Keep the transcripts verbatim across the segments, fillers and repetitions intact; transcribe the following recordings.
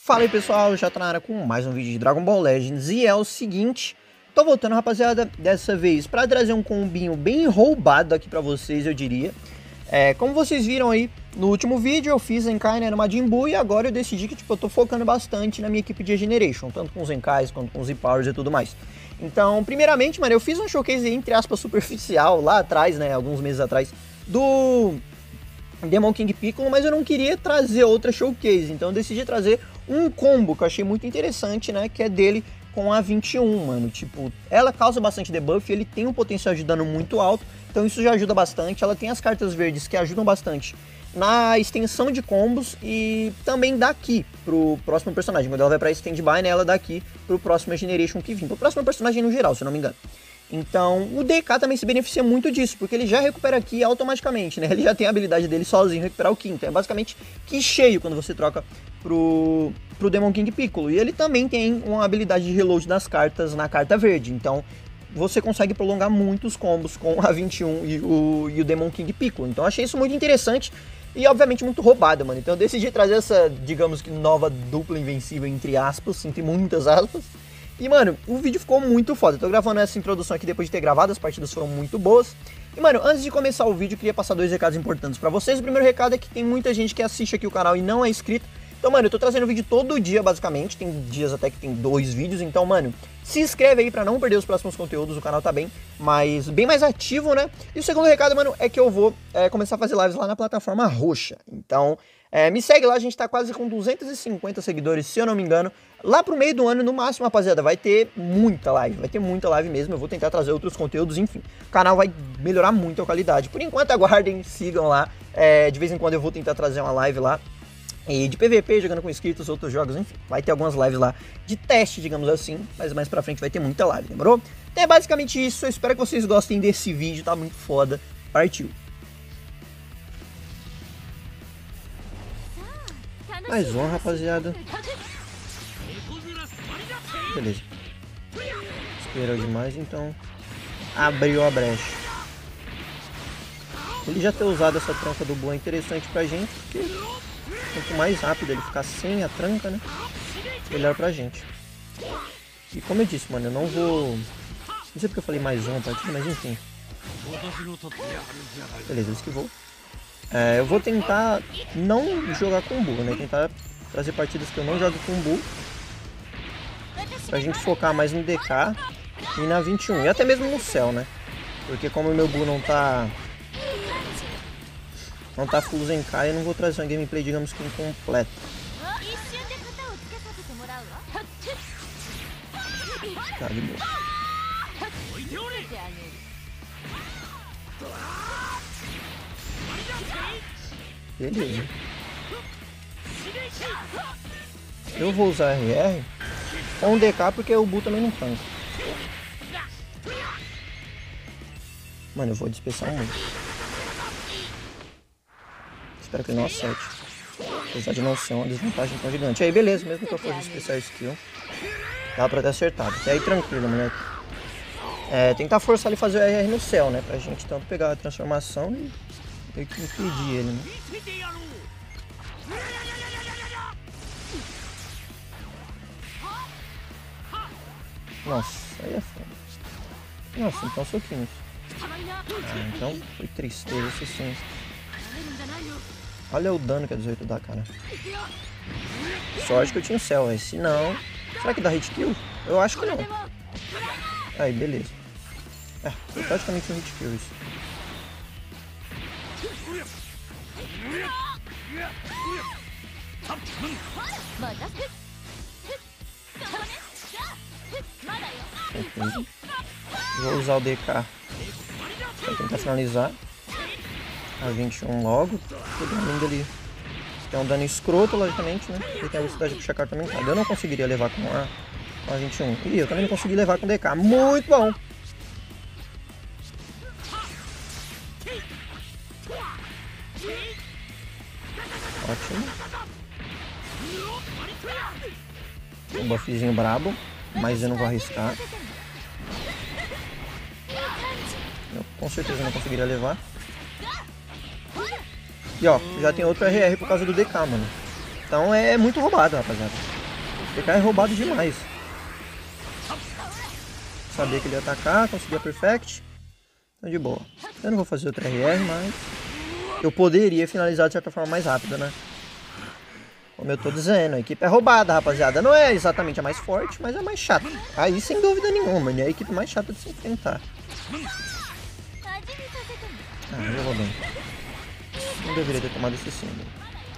Fala aí pessoal, já tô na área com mais um vídeo de Dragon Ball Legends e é o seguinte, tô voltando rapaziada, dessa vez pra trazer um combinho bem roubado aqui pra vocês, eu diria. É, como vocês viram aí no último vídeo, eu fiz Zenkai né, no Majin Buu e agora eu decidi que tipo, eu tô focando bastante na minha equipe de Regeneration, tanto com os Zenkais quanto com os Z-Powers e tudo mais. Então, primeiramente, mano, eu fiz um showcase entre aspas superficial lá atrás, né, alguns meses atrás, do Demon King Piccolo, mas eu não queria trazer outra showcase, então eu decidi trazer um combo que eu achei muito interessante, né, que é dele com a vinte e um, mano, tipo, ela causa bastante debuff, ele tem um potencial de dano muito alto, então isso já ajuda bastante, ela tem as cartas verdes que ajudam bastante na extensão de combos e também daqui pro próximo personagem, quando ela vai pra stand-by, né, ela daqui pro próximo Generation que vem, pro próximo personagem no geral, se eu não me engano. Então, o D K também se beneficia muito disso, porque ele já recupera Ki automaticamente, né? Ele já tem a habilidade dele sozinho recuperar o Ki, então é basicamente Ki cheio quando você troca pro, pro Demon King Piccolo. E ele também tem uma habilidade de reload das cartas na carta verde, então você consegue prolongar muitos combos com a vinte e um e o, e o Demon King Piccolo. Então eu achei isso muito interessante e obviamente muito roubado, mano. Então eu decidi trazer essa, digamos que nova dupla invencível, entre aspas, entre muitas aspas. E, mano, o vídeo ficou muito foda. Eu tô gravando essa introdução aqui depois de ter gravado, as partidas foram muito boas. E, mano, antes de começar o vídeo, eu queria passar dois recados importantes pra vocês. O primeiro recado é que tem muita gente que assiste aqui o canal e não é inscrito. Então, mano, eu tô trazendo vídeo todo dia, basicamente. Tem dias até que tem dois vídeos. Então, mano, se inscreve aí pra não perder os próximos conteúdos. O canal tá bem, mas bem mais ativo, né? E o segundo recado, mano, é que eu vou é, começar a fazer lives lá na plataforma roxa. Então, é, me segue lá. A gente tá quase com duzentos e cinquenta seguidores, se eu não me engano. Lá pro meio do ano, no máximo, rapaziada, vai ter muita live, vai ter muita live mesmo, eu vou tentar trazer outros conteúdos, enfim, o canal vai melhorar muito a qualidade. Por enquanto, aguardem, sigam lá, é, de vez em quando eu vou tentar trazer uma live lá, e de P V P, jogando com inscritos, outros jogos, enfim, vai ter algumas lives lá de teste, digamos assim, mas mais pra frente vai ter muita live, demorou? Então é basicamente isso, eu espero que vocês gostem desse vídeo, tá muito foda, partiu! Mais um, rapaziada. Beleza. Esperou demais, então abriu a brecha. Ele já ter usado essa tranca do Buu é interessante pra gente, porque quanto mais rápido ele ficar sem a tranca, né, melhor pra gente. E como eu disse, mano, eu não vou... Não sei porque eu falei mais uma partida, mas enfim. Beleza, ele esquivou. É, eu vou tentar não jogar com Buu, né, tentar trazer partidas que eu não jogo com Buu, pra gente focar mais no D K e na vinte e um, e até mesmo no Cell, né? Porque como o meu Buu não tá não tá full Zenkai, eu não vou trazer uma gameplay, digamos que incompleta. Tá, de boa. Beleza. Eu vou usar R R com o D K porque o Buu também não tanca. Mano, eu vou dispersar muito. Espero que ele não acerte. Apesar de não ser uma desvantagem tão gigante. Aí beleza, mesmo que eu fosse dispersar skill, dá pra ter acertado. Até aí tranquilo, moleque. É, tentar forçar ele a fazer o R R no céu, né? Pra gente tanto pegar a transformação e ter que impedir ele, né? Nossa, aí é foda. Nossa, então soquinhos. Ah, então foi tristeza esse sim. Olha o dano que a dezoito dá, cara. Sorte que eu tinha o céu, aí. Se não... Será que dá hit kill? Eu acho que não. Aí, beleza. É, foi praticamente um hit kill isso. Entendi. Vou usar o D K pra tentar finalizar a vinte e um logo. Tudo lindo ali. Tem um dano escroto, logicamente, né? E tem a velocidade de puxar carta também. Eu não conseguiria levar com a, com a vinte e um. E eu também não consegui levar com o D K. Muito bom! Ótimo. Um buffzinho brabo, mas eu não vou arriscar. Eu com certeza não conseguiria levar. E ó, já tem outro R R por causa do D K, mano. Então é muito roubado, rapaziada. D K é roubado demais. Sabia que ele ia atacar, conseguia perfect. Tá de boa. Eu não vou fazer outra R R, mas eu poderia finalizar de certa forma mais rápida, né? Como eu tô dizendo, a equipe é roubada, rapaziada. Não é exatamente a mais forte, mas é a mais chata. Aí sem dúvida nenhuma, é a equipe mais chata de se enfrentar. Ah, eu vou bem. Não deveria ter tomado esse símbolo.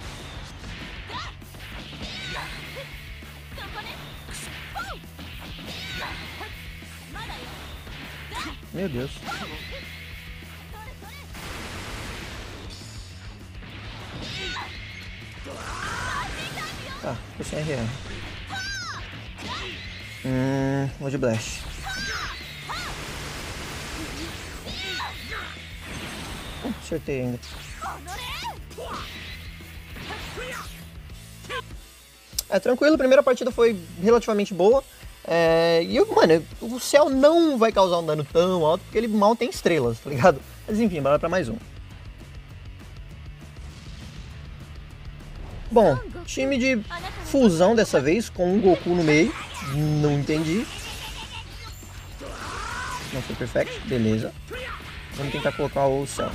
Meu Deus. Tá, ficou sem R R. Hum, vou de Blast. Uh, acertei ainda. É, tranquilo, a primeira partida foi relativamente boa. É, e, mano, o céu não vai causar um dano tão alto, porque ele mal tem estrelas, tá ligado? Mas enfim, bora pra mais um. Bom, time de fusão dessa vez, com um Goku no meio. Não entendi. Não foi perfect, beleza. Vamos tentar colocar o céu.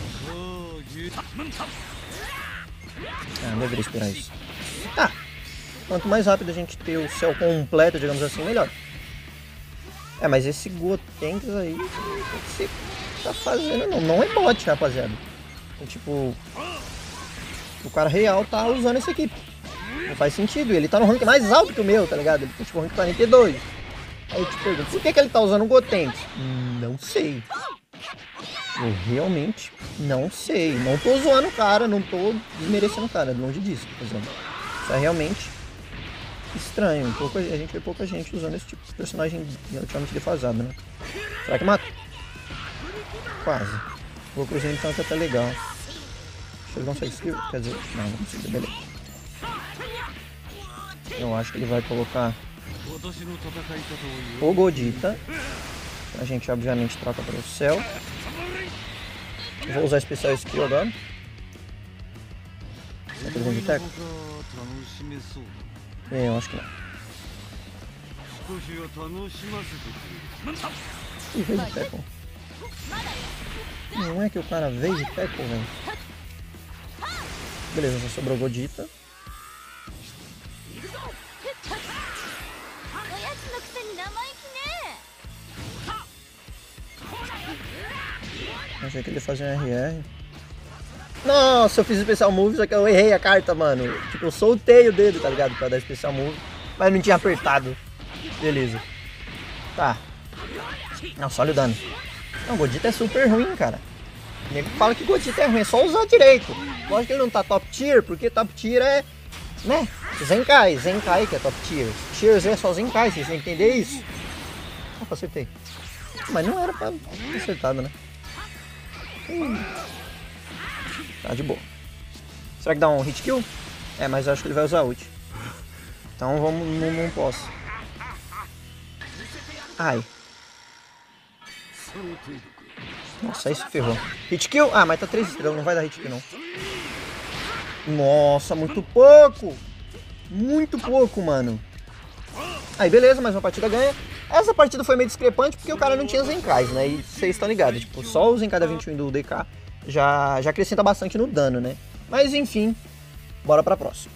Ah, não deveria esperar isso. Ah, quanto mais rápido a gente ter o céu completo, digamos assim, melhor. É, mas esse Gotenks aí, o que você tá fazendo? Não, não é bot, rapaziada. É, tipo, o cara real tá usando essa equipe. Não faz sentido, ele tá no rank mais alto que o meu, tá ligado? Ele tá tipo rank quarenta e dois. Aí eu te pergunto, por que que ele tá usando o Gotenks? Não sei. Eu realmente não sei. Não tô zoando o cara, não tô desmerecendo o cara, longe disso, por exemplo. Isso é realmente estranho. Pouca, a gente vê pouca gente usando esse tipo de personagem relativamente defasado, né? Será que mata? Quase. Vou cruzar então que é até legal. Deixa eu conseguir skill. Quer dizer, não, não consigo, beleza. Eu acho que ele vai colocar o Godita. A gente obviamente troca para o céu. Vou usar especial skill agora. Será que ele vem de teco? É, eu acho que não. Ih, veio de teco. Não é que o cara veio de teco, velho. Beleza, só sobrou Godita. Achei que ele fazia um R R. Nossa, eu fiz especial move, só que eu errei a carta, mano. Tipo, eu soltei o dedo, tá ligado? Pra dar especial move. Mas não tinha apertado. Beleza. Tá. Nossa, olha o dano. Não, Godita é super ruim, cara. O nego fala que Godita é ruim, é só usar direito. Lógico que ele não tá top tier, porque top tier é, né? Zenkai, Zenkai que é top tier. Tier Z é só Zenkai, vocês têm que entender isso. Opa, acertei. Mas não era pra ter acertado, né? Hum. Tá de boa. Será que dá um hit kill? É, mas eu acho que ele vai usar ult. Então vamos, não, não posso. Ai. Nossa, isso ferrou. Hit kill? Ah, mas tá três estrelas, não vai dar hit kill não. Nossa, muito pouco. Muito pouco, mano. Aí, beleza, mais uma partida ganha. Essa partida foi meio discrepante porque o cara não tinha Zenkais, né? E vocês estão ligados, tipo, só o Zenkai da vinte e um do D K já, já acrescenta bastante no dano, né? Mas enfim, bora pra próxima.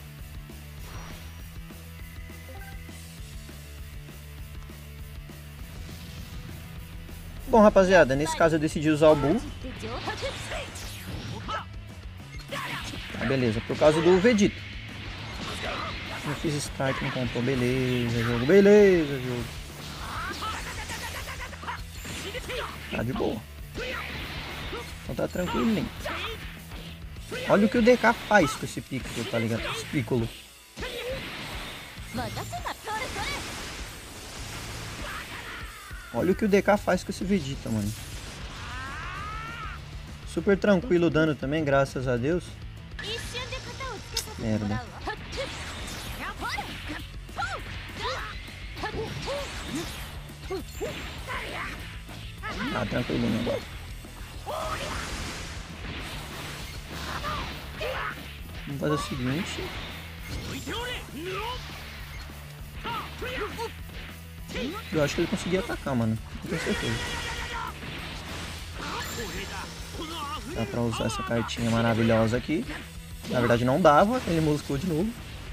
Bom, rapaziada, nesse caso eu decidi usar o Bull. Tá, beleza, por causa do Vegeta. Não fiz strike, não contou. Beleza, jogo. Beleza, jogo. Tá de boa. Então tá tranquilo. Olha o que o D K faz com esse Piccolo, tá ligado? Esse Piccolo. Olha o que o D K faz com esse Vegeta, mano. Super tranquilo o dano também, graças a Deus. Merda. Ah, tranquilinho agora. Vamos fazer o seguinte. Eu acho que ele conseguia atacar, mano. Não tenho certeza. Dá pra usar essa cartinha maravilhosa aqui. Na verdade não dava, ele moscou de novo.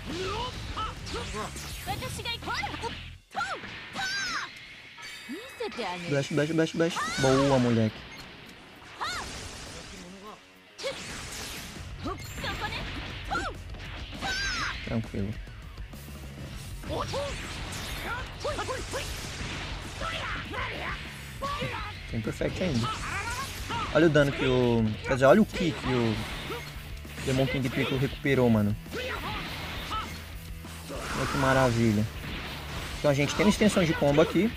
Blast, blast, blast, blast. Boa, moleque. Tranquilo. Tem perfect ainda. Olha o dano que o... Quer dizer, olha o ki que o Demon King Piccolo recuperou, mano. Olha que maravilha. Então a gente tem uma extensão de combo aqui.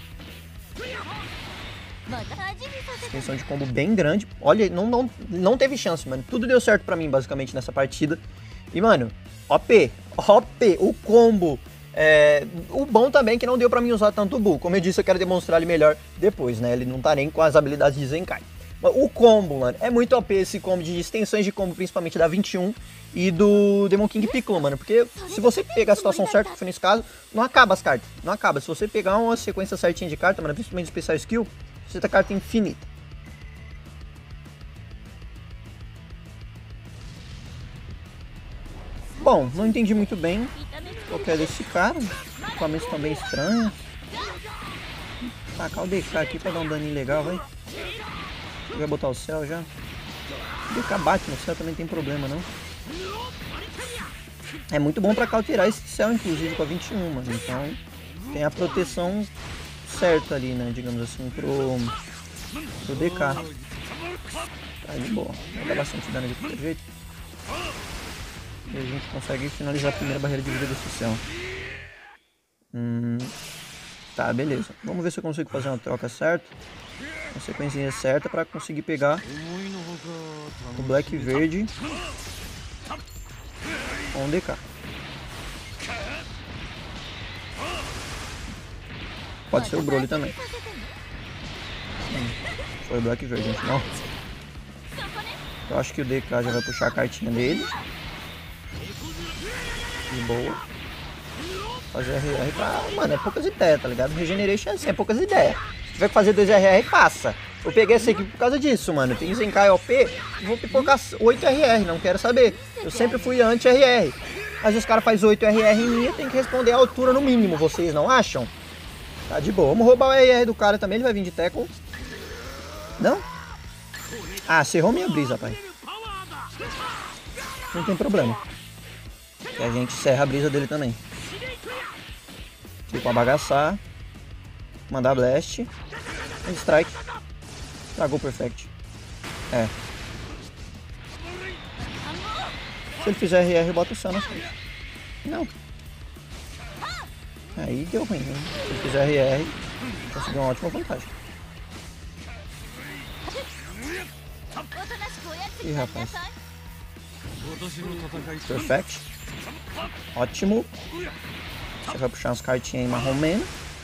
Extensão de combo bem grande. Olha, não, não, não teve chance, mano. Tudo deu certo pra mim, basicamente, nessa partida. E, mano, O P. O P. O combo. É, o bom também é que não deu pra mim usar tanto o Bull. Como eu disse, eu quero demonstrar ele melhor depois, né? Ele não tá nem com as habilidades de Zenkai. O combo, mano, é muito O P esse combo de extensões de combo, principalmente da vinte e um e do Demon King Piccolo, mano. Porque se você pegar a situação certa, que foi nesse caso, não acaba as cartas. Não acaba. Se você pegar uma sequência certinha de carta, mano, principalmente especial skill, você tem carta infinita. Bom, não entendi muito bem qual que é desse cara. Equipamentos também estranhos. Tacar o D K aqui pra dar um daninho legal, vai. Vai botar o céu já. O D K bate no céu, também tem problema, não. É muito bom pra cauterar esse céu, inclusive, com a vinte e um, mano. Então, tem a proteção certa ali, né, digamos assim, pro, pro D K. Tá de boa. Vai dar bastante dano de qualquer jeito. E a gente consegue finalizar a primeira barreira de vida desse céu. Hum, tá, beleza. Vamos ver se eu consigo fazer uma troca certa. Uma sequência certa pra conseguir pegar o Black Verde com o D K. Pode ser o Broly também. Hum, foi o Black Verde, gente. Não. Eu acho que o D K já vai puxar a cartinha dele. De boa. Fazer R R pra... Mano, é poucas ideias, tá ligado? Regeneration é assim, é poucas ideias. Se tiver que fazer dois R R, faça. Eu peguei essa equipe por causa disso, mano. Tem Zenkai O P, vou pipocar oito R R, não quero saber. Eu sempre fui anti-R R. Mas os caras fazem oito R R em mim, eu tenho que responder a altura no mínimo, vocês não acham? Tá de boa. Vamos roubar o R R do cara também, ele vai vir de tackle. Não? Ah, cerrou minha brisa, pai. Não tem problema. E a gente serra a brisa dele também. Tipo, abagaçar. Mandar blast. Um strike. Tragou perfect. É. Se ele fizer R R, eu boto o céu na frente. Não. Aí deu ruim, hein? Se ele fizer R R, conseguiu uma ótima vantagem. Ih, rapaz. Perfect. Ótimo. Você vai puxar umas cartinhas aí marrom menos.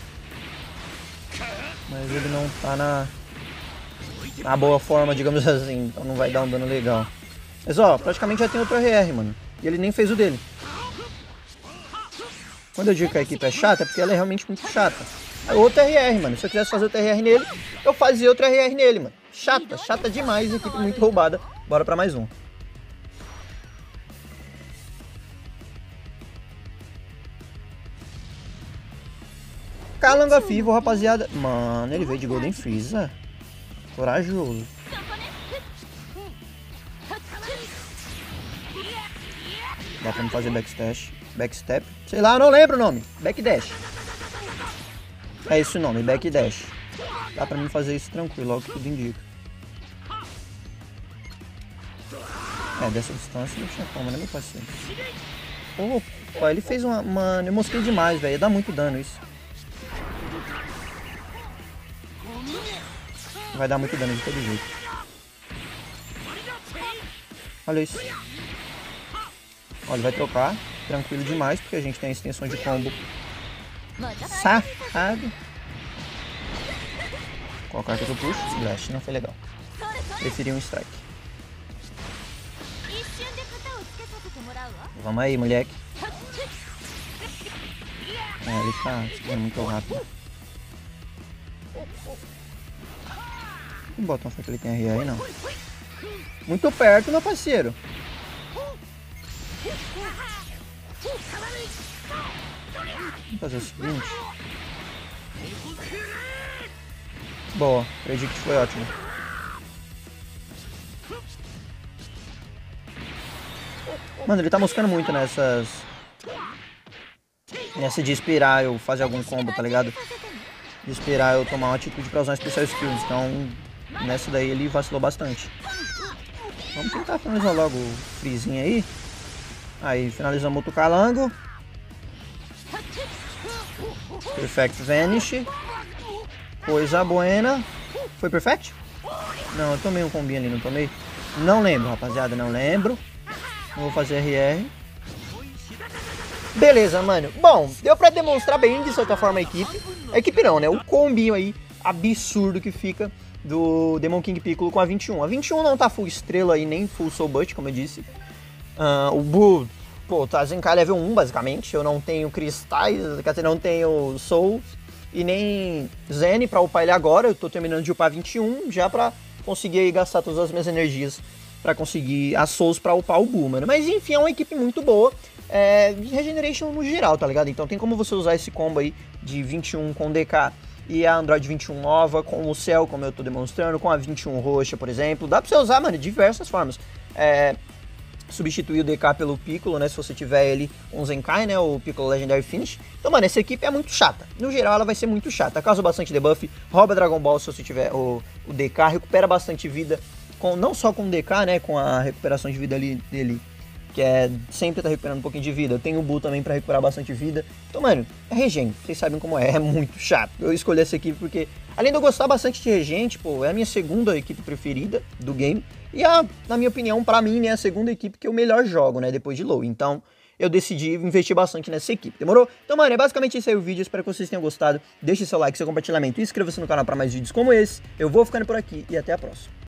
Mas ele não tá na, na boa forma, digamos assim. Então não vai dar um dano legal. Mas ó, praticamente já tem outro R R, mano. E ele nem fez o dele. Quando eu digo que a equipe é chata, é porque ela é realmente muito chata. É outro R R, mano. Se eu quisesse fazer outro R R nele, eu fazia outro R R nele, mano. Chata, chata demais. Equipe muito roubada. Bora pra mais um. Calanga Fivo, rapaziada. Mano, ele veio de Golden Freeza. Corajoso. Dá pra me fazer backstash. Backstep. Sei lá, eu não lembro o nome. Backdash. É esse o nome, backdash. Dá pra mim fazer isso tranquilo, logo que tudo indica. É, dessa distância não tinha como, né, meu parceiro? Opa, ele fez uma... Mano, eu mosquei demais, velho. Ia dar muito dano isso. Vai dar muito dano de todo jeito. Olha isso. Olha, ele vai trocar. Tranquilo demais, porque a gente tem a extensão de combo. Safado. Qual carta que eu puxo? Blast, não foi legal. Preferi um strike. Vamos aí, moleque. É, ele tá muito rápido. Que botão foi que ele tem R aí, não? Muito perto, meu parceiro. Vamos fazer o seguinte. Boa, predict foi ótimo. Mano, ele tá moscando muito nessas... Nessa de esperar eu fazer algum combo, tá ligado? De esperar eu tomar uma atitude pra usar um especial skills. Então, nessa daí ele vacilou bastante. Vamos tentar finalizar logo o Freezinho aí. Aí, finalizamos outro calango. Perfect Vanish. Coisa buena. Foi Perfect? Não, eu tomei um combinho ali, não tomei? Não lembro, rapaziada, não lembro. Não vou fazer R R. Beleza, mano. Bom, deu pra demonstrar bem, de certa forma, a equipe. A equipe não, né? O combinho aí absurdo que fica do Demon King Piccolo com a vinte e um. A vinte e um não tá full estrela aí, nem full soul butt, como eu disse. Uh, o Buu, pô, tá Zenkai level um, basicamente. Eu não tenho cristais, quer dizer, não tenho soul e nem Zen pra upar ele agora. Eu tô terminando de upar vinte e um, já pra conseguir aí gastar todas as minhas energias pra conseguir as souls pra upar o Buu, mano. Mas enfim, é uma equipe muito boa. É, de Regeneration no geral, tá ligado? Então tem como você usar esse combo aí de vinte e um com D K e a Android vinte e um nova, com o Cell, como eu tô demonstrando, com a vinte e um roxa, por exemplo. Dá pra você usar, mano, de diversas formas. É, substituir o D K pelo Piccolo, né, se você tiver ele um Zenkai, né, o Piccolo Legendary Finish. Então, mano, essa equipe é muito chata. No geral, ela vai ser muito chata. Causa bastante debuff, rouba Dragon Ball se você tiver o, o D K, recupera bastante vida, com, não só com o D K, né, com a recuperação de vida ali dele, que é sempre tá recuperando um pouquinho de vida. Tem o Buu também pra recuperar bastante vida. Então, mano, é regen. Vocês sabem como é, é muito chato. Eu escolhi essa equipe porque, além de eu gostar bastante de regen, tipo, é a minha segunda equipe preferida do game. E, a, na minha opinião, pra mim, né, é a segunda equipe que eu melhor jogo, né, depois de LoL. Então, eu decidi investir bastante nessa equipe, demorou? Então, mano, é basicamente esse aí o vídeo. Espero que vocês tenham gostado. Deixe seu like, seu compartilhamento e inscreva-se no canal pra mais vídeos como esse. Eu vou ficando por aqui e até a próxima.